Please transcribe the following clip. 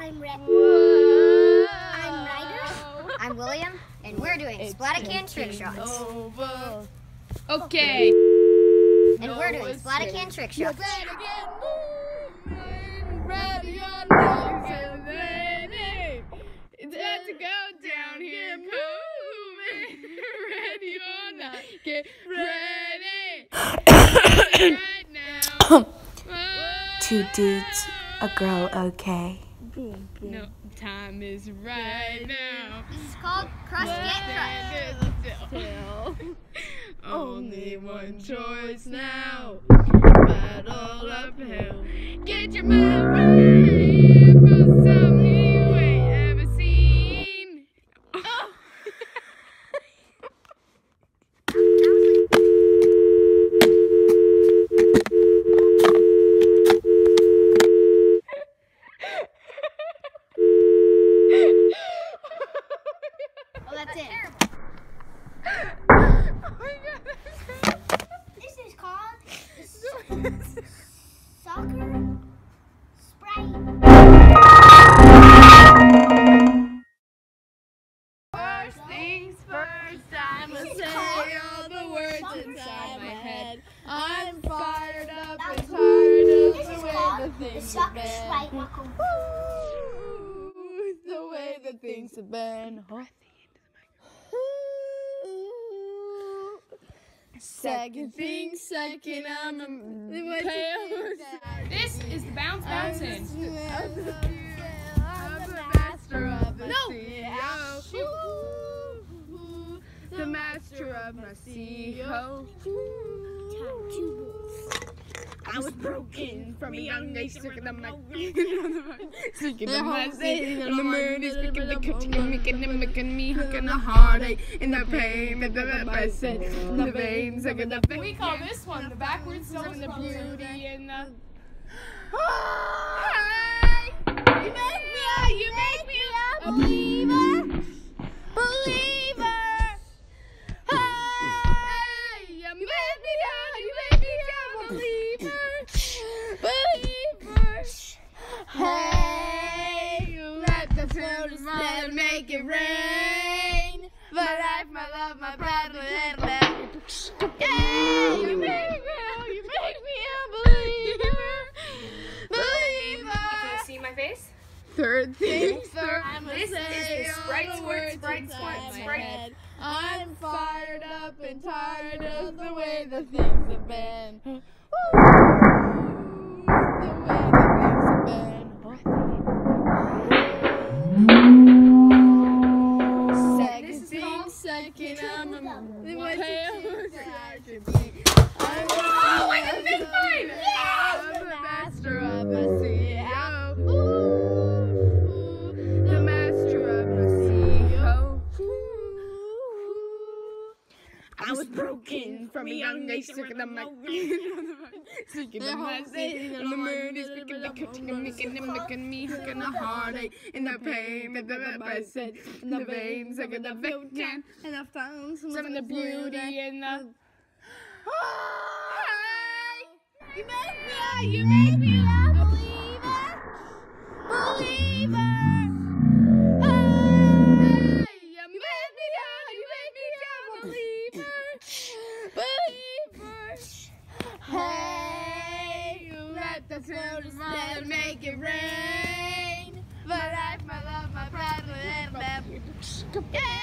I'm Ryder. I'm William, and we're doing Splat-A-Can trick shots. Okay. And we're doing Splat-A-Can trick shots. Ready or not, it's got to go down here, moving. Ready or not, get ready. Right now. Two dudes, a girl, okay. No, time is right now. This is called Crush Get Crushed. Only one choice now. Battle uphill. Get your mind ready for something you ain't ever seen. Oh. Oh, that's it. Oh my God. This is called soccer sprite. First things first, I'ma say all the words inside my head. I'm fired up and tired of the way the things have been. The way the things have been. Second thing, second, I'm a pale. This is the bouncing. I'm the master of the CEO. The master of my CEO. I was broken from a young age, sick of the mic. Sick of the mic. And the moon is picking the cooking, making me hooking the heartache and the pain that I said. The veins, sick of the veins. We call this one the backwards song and the beauty and the. Hey! You make me a believer. Believer. Hey! You make me a believer. Believers, hey, let the children smile and make it rain. My life, my love, my pride, my head, yeah, you make me a believer. Believer. Can you see my face? Third thing, third. This is the Sprite Squirt, Sprite Squirt, Sprite. I'm fired up and tired of the way the things have been. The way the things have been. Second thing, second, I'm a pale. Oh, I didn't make mine! I'm the master of my CEO. The master of my CEO. I was broken from a young age, sick of the mic. Sick of the mic. And the moon is picking the cooking and making me hooking the heartache and the pain that I said. And the veins, sick of the vein. And I found some of the beauty in the. You make me a believer. Believer. Hey, you make me a believer. Believers. Hey, you let the children smile and make it rain. My life, my love, my pride, my head, my yeah.